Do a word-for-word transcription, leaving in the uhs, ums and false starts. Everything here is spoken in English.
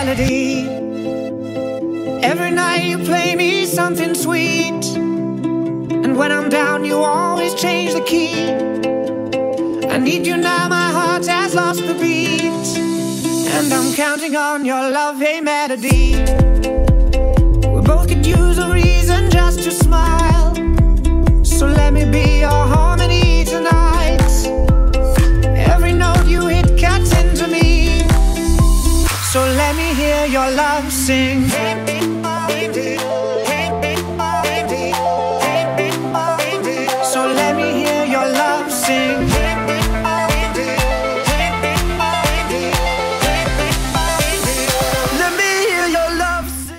melody. Every night you play me something sweet, and when I'm down you always change the key. I need you now, my heart has lost the beat, and I'm counting on your love, hey melody. We both could use a reason just to smile, so let me be your heart.